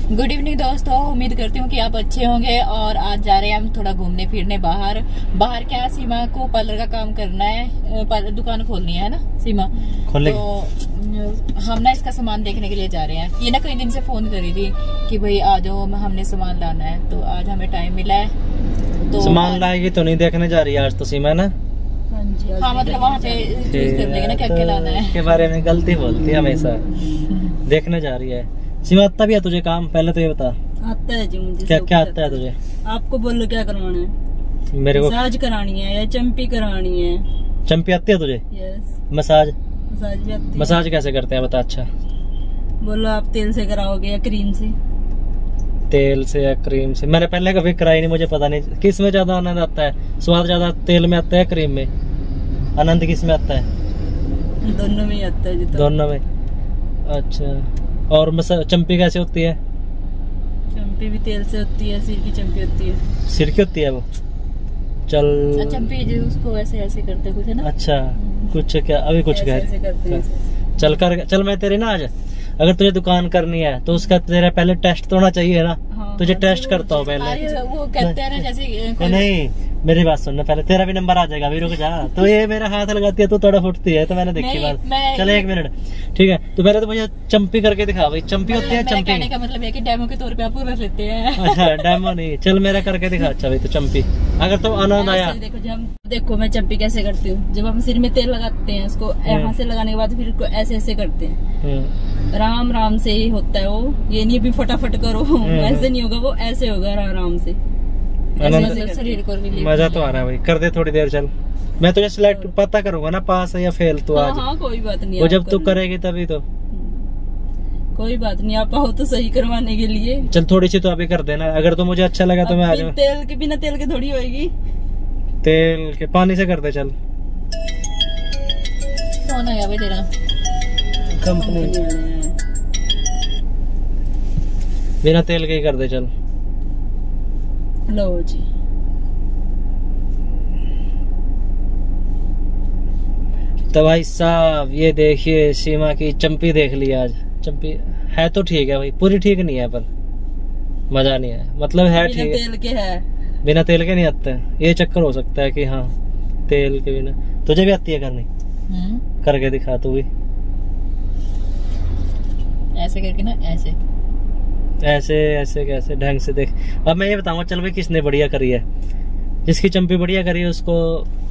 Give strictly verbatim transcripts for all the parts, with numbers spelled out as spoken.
Good evening दोस्तों, उम्मीद करती हूँ कि आप अच्छे होंगे। और आज जा रहे हैं हम थोड़ा घूमने फिरने बाहर। बाहर क्या, सीमा को पार्लर का काम करना है, दुकान खोलनी है ना सीमा, तो हम ना इसका सामान देखने के लिए जा रहे हैं। ये ना कई दिन से फोन करी थी कि भाई आ जाओ, हमने सामान लाना है, तो आज हमें टाइम मिला है। तो सामान लाएगी तो नहीं देखने जा रही है आज तो सीमा ना। हाँ मतलब वहाँ पे चूज कर लेंगे ना क्या क्या लाना है। के बारे में गलती बोलती है हमेशा। देखने जा रही है सीमा। आता भी है तुझे काम? पहले तो ये बता। आता है जी मुझे। क्या क्या आता है तुझे? आपको बोलो क्या करवाना है? मेरे को मसाज करानी है या चंपी करानी है? चंपी आती है तुझे? यस। मसाज? मसाज भी आती है। मसाज कैसे करते हैं बता। अच्छा बोलो, आप तेल से कराओगे या क्रीम से? तेल से या क्रीम से? मैंने पहले कभी कराई नहीं, मुझे पता नहीं किस में ज्यादा आनंद आता है। स्वाद ज्यादा तेल में आता है क्रीम में? आनंद किस में आता है? दोनों में ही आता है जी। तो दोनों में। अच्छा, और मसा चंपी कैसे होती है? चंपी भी तेल से होती है, सिर की चंपी होती है। सिर की होती है वो? चल चंपी जो उसको ऐसे ऐसे करते कुछ है ना। अच्छा कुछ क्या अभी कुछ ऐसे कह ऐसे करते हैं। चल कर चल मैं तेरी ना आज, अगर तुझे दुकान करनी है तो उसका तेरा पहले टेस्ट तो होना चाहिए ना। हाँ, तुझे हाँ, टेस्ट करता हूँ पहले। अरे वो कहते हैं ना जैसे कोई... नहीं मेरी बात सुनना, पहले तेरा भी नंबर आ जाएगा। अभी रुक जा। तो ये मेरा हाथ लगाती है तो थोड़ा फुटती है, तो मैंने देखी बात। मैं... चल एक मिनट ठीक है। तो पहले तो मुझे चंपी करके दिखा भाई। चंपी होती है चंपी? कहने का मतलब है कि डेमो के तौर पे आप पूरा लेते हैं। अच्छा डेमो नहीं, चल मेरा करके दिखा। अच्छा भाई तो चंपी अगर तो आनंद आया। देखो जब हम देखो मैं चंपी कैसे करती हूँ। जब हम सिर में तेल लगाते हैं, उसको यहाँ से लगाने के बाद फिर इसको ऐसे ऐसे करते हैं। राम राम से ही होता है वो। ये नहीं भी फटाफट करो, ऐसे नहीं होगा वो, ऐसे होगा राम से। शरीर को मजा तो आ रहा है भाई। कर दे थोड़ी देर। चल मैं तुझे सिलेक्ट पता करूंगा ना, पास है या फेल। तो आज हाँ कोई बात नहीं, वो जब तू करेगी तभी तो। कोई बात नहीं, आप आओ तो सही करवाने के लिए। चल थोड़ी सी तो अभी कर देना, अगर तो मुझे अच्छा लगा तो मैं आ जाऊँ। तेल के बिना तेल के थोड़ी होगी। तेल के पानी से कर दे। चल कौन आया भाई तेरा? कंपनी बिना तेल के ही कर दे। चल लो जी। तो भाई साहब ये देखिए सीमा की चंपी देख लिया आज। चंपी है तो ठीक है भाई, पूरी ठीक नहीं है पर मजा नहीं है। मतलब है ठीक है, तेल के है, बिना तेल के नहीं आते। ये चक्कर हो सकता है कि हाँ तेल के बिना। तुझे भी आती है करनी? करके दिखा तू भी। ऐसे करके ना, ऐसे ऐसे ऐसे कैसे ढंग से देख। अब मैं ये बताऊंगा चल भाई किसने बढ़िया करी है। जिसकी चंपी बढ़िया करी है उसको,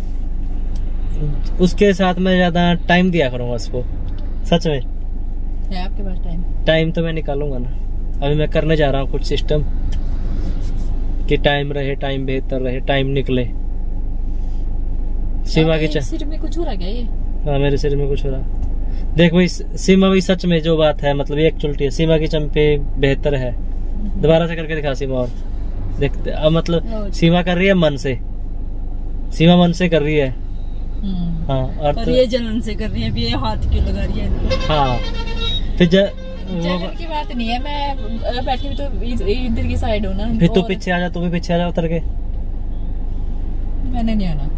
उसके साथ मैं ज्यादा टाइम दिया करूंगा उसको। सच में है आपके पास टाइम? टाइम तो मैं निकालूंगा ना। अभी मैं करने जा रहा हूँ कुछ सिस्टम कि टाइम रहे, टाइम बेहतर रहे, टाइम निकले। सीमा के सिर में कुछ हो रहा क्या? ये हाँ मेरे सिर में कुछ हो रहा। देख भाई सीमा भाई सच में जो बात है, मतलब एक चुलटी है। सीमा की चंपी बेहतर है। दोबारा से करके दिखा सीमा। और देखते अब मतलब सीमा कर रही है मन से। सीमा मन से कर रही है। हाँ और तो, तो, ये जलन से कर रही है। ये हाथ क्यों लगा रही है? हाँ फिर जलन की बात नहीं है। मैं बैठी हुई तो इधर की साइड हूँ ना। फिर तू पीछे आ जा। तू भी पीछे आ जा उतर के। मैंने नहीं आना।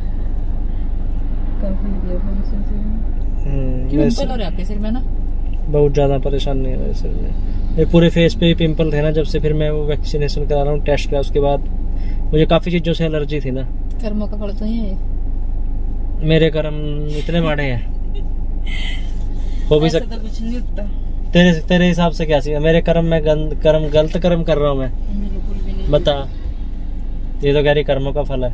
पिंपल हो रहा है आपके सिर में ना? बहुत ज्यादा परेशान नहीं है मेरे सिर में। ये पूरे फेस पे ही पिंपल थे ना जब से फिर मैं वो वैक्सीनेशन करा रहा हूँ, टेस्ट करा। उसके बाद मुझे काफी चीजों से एलर्जी थी ना। कर्मों का फल तो ही है। मेरे कर्म इतने माड़े हैं। हो भी सकता तो कुछ नहीं होता। तेरे तेरे हिसाब से क्या सी मेरे कर्म में कर्म गलत कर्म कर रहा हूँ मैं? बिल्कुल भी नहीं। बता। ये तो कह रही कर्मों का फल है।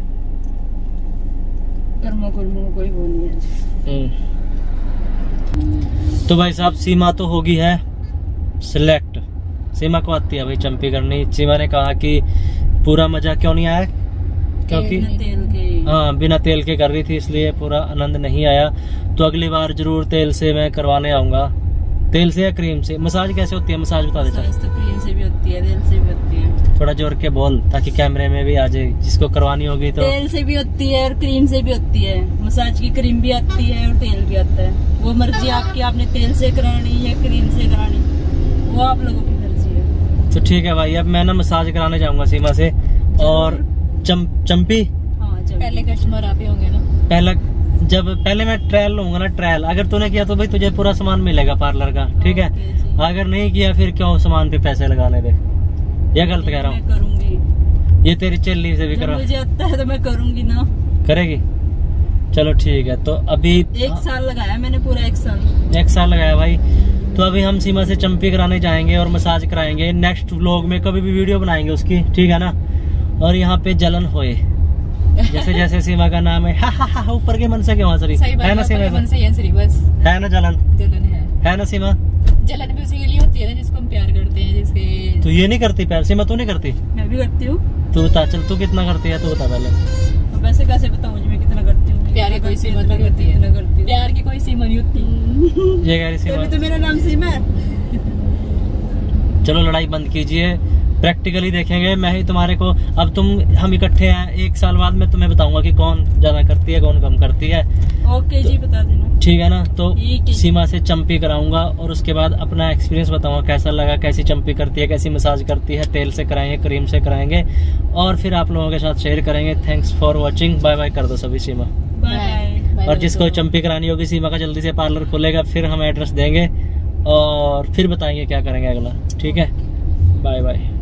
कर्मों कर्मों कोई वो नहीं है। तो भाई साहब सीमा तो होगी है सिलेक्ट। सीमा को आती है भाई चंपी करनी। सीमा ने कहा कि पूरा मजा क्यों नहीं आया, क्योंकि तेल के हाँ बिना तेल के कर रही थी, इसलिए पूरा आनंद नहीं आया। तो अगली बार जरूर तेल से मैं करवाने आऊंगा। तेल से या क्रीम से? मसाज कैसे होती है? मसाज बता दे। मसाज तो क्रीम से भी होती है, तेल से भी होती है। थोड़ा जोर के बोल ताकि कैमरे में भी आ जाए। जिसको करवानी होगी तो तेल से भी होती है और क्रीम से भी होती है। मसाज की क्रीम भी आती है और तेल भी आता है। वो मर्जी आपकी, आपने तेल से करानी या क्रीम से करानी, वो आप लोगों की मर्जी है। तो ठीक है भाई, अब मैं ना मसाज कराने जाऊंगा सीमा से। और चम, चंपी हाँ, पहले कस्टमर आप ही होंगे ना? पहला जब पहले मैं ट्रायल लूंगा ना, ट्रायल अगर तूने किया तो भाई तुझे पूरा सामान मिलेगा पार्लर का, ठीक है। अगर नहीं किया फिर क्यों सामान पे पैसे लगाने दे, ये गलत कह रहा हूँ। करूंगी, ये तेरी चेल्ली से भी करो, मुझे आता है तो मैं करूंगी ना। करेगी, चलो ठीक है। तो अभी एक साल लगाया मैंने, पूरा एक साल एक साल लगाया भाई। तो अभी हम सीमा से चंपी कराने जाएंगे और मसाज कराएंगे। नेक्स्ट व्लॉग में कभी भी वीडियो बनाएंगे उसकी, ठीक है ना। और यहाँ पे जलन होए जैसे जैसे सीमा का नाम है, हा हा हा, ऊपर के मन से क्यों हंस रही है ना सीमा? मन से हंस रही बस, है ना जलन? जलन है, है ना सीमा? जलन भी उसी के लिए होती है ना जिसको हम प्यार करते हैं, जिसके। तू ये नहीं करती प्यार? सीमा तू नहीं करती? मैं भी करती हूँ। तू बता, चल तू कितना करती है, तू बता पहले। वैसे कैसे बताऊँ मैं कितना करती हूँ? प्यार की कोई सीमा नहीं होती है, प्यार की कोई सीमा नहीं होती। ये कह रही सीमा, तो मेरा नाम सीमा है। चलो लड़ाई बंद कीजिए, प्रैक्टिकली देखेंगे। मैं ही तुम्हारे को, अब तुम हम इकट्ठे हैं, एक साल बाद मैं तुम्हें बताऊंगा कि कौन ज्यादा करती है कौन कम करती है। ओके जी, बता देना, ठीक है ना। तो सीमा से चंपी कराऊंगा और उसके बाद अपना एक्सपीरियंस बताऊंगा कैसा लगा, कैसी चंपी करती है, कैसी मसाज करती है, तेल से कराएंगे, क्रीम से कराएंगे और फिर आप लोगों के साथ शेयर करेंगे। Thanks for watching, bye bye कर दो सभी सीमा। बाय। और जिसको चंपी करानी होगी सीमा का जल्दी से पार्लर खोलेगा, फिर हम एड्रेस देंगे और फिर बताएंगे क्या करेंगे अगला, ठीक है। Bye bye.